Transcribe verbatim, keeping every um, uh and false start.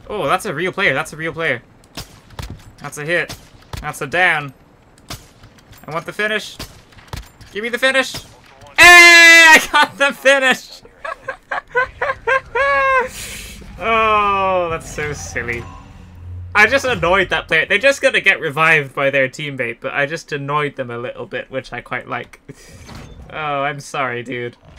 Oh, that's a real player. That's a real player. That's a hit. That's a down. I want the finish. Give me the finish. Hey, I got the finish. Oh, that's so silly. I just annoyed that player. They're just gonna get revived by their teammate, but I just annoyed them a little bit, which I quite like. Oh, I'm sorry, dude.